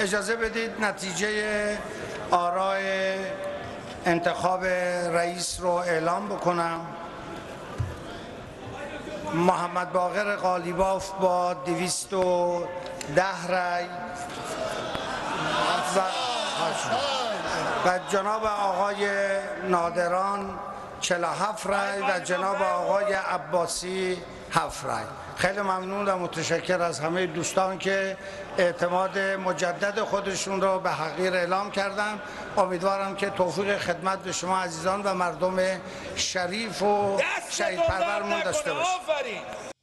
اجازه بدید نتیجه آرای انتخاب رئیس رو اعلام بکنم. محمد باقر غالیباف با 210 رای و جناب آقای نادران 47 رای و جناب آقای عباسی 7 رای. خیلی ممنون و متشکر از همه دوستان که اعتماد مجدد خودشون رو به حقیر اعلام کردن. امیدوارم که توفیق خدمت به شما عزیزان و مردم شریف و شهیدپرورمون داشته باشید.